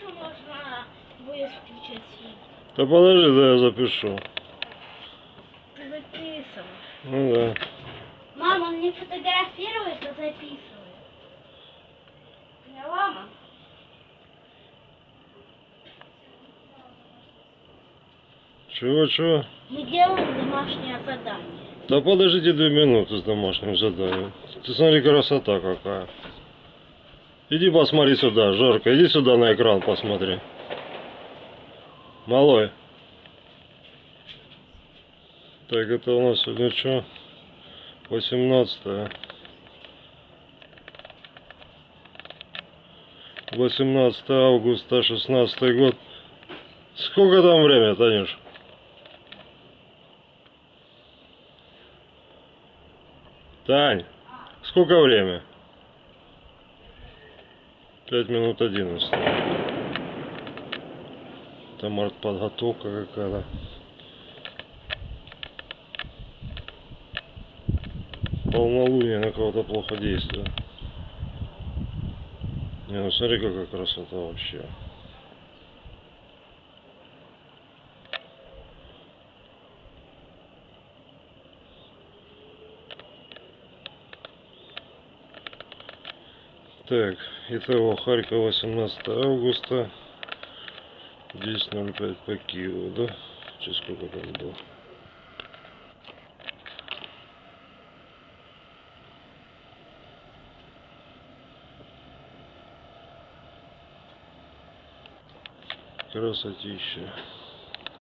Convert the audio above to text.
можно будет включить? Да подожди, да я запишу. Ты записываешь. Ну да. Мама, он не фотографирует, а записывает. Поняла, мама? Чего? Мы делаем домашнее задание. Да подождите 2 минуты с домашним заданием. Ты смотри, красота какая. Иди посмотри сюда, Жорка, иди сюда на экран посмотри. Малой. Так, это у нас сегодня что? 18 августа, 16 год. Сколько там время, Танюш? Тань, сколько время? 5 минут 11. Там артподготовка какая-то. Полнолуние на кого-то плохо действует. Не, ну смотри, какая красота вообще. Так, итого Харьков, 18 августа, 10:05 по Киеву, да? Сейчас сколько там было? Красотища.